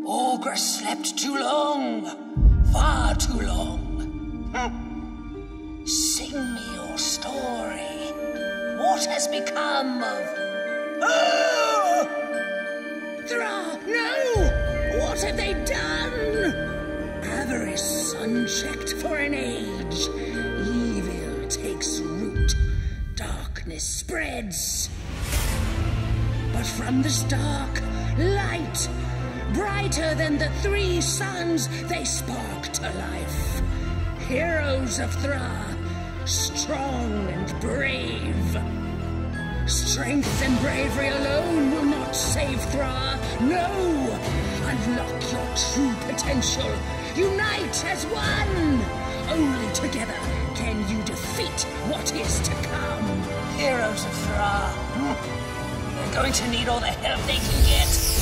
Ogre slept too long. Far too long. Sing me your story. What has become of... Oh! Thra, no! What have they done? Avarice unchecked for an age. Evil takes root. Darkness spreads. But from this dark, light, brighter than the 3 suns, they spark to life. Heroes of Thra, strong and brave. Strength and bravery alone will not save Thra. No! Unlock your true potential. Unite as one! Only together can you defeat what is to come. Heroes of Thra. They're going to need all the help they can get.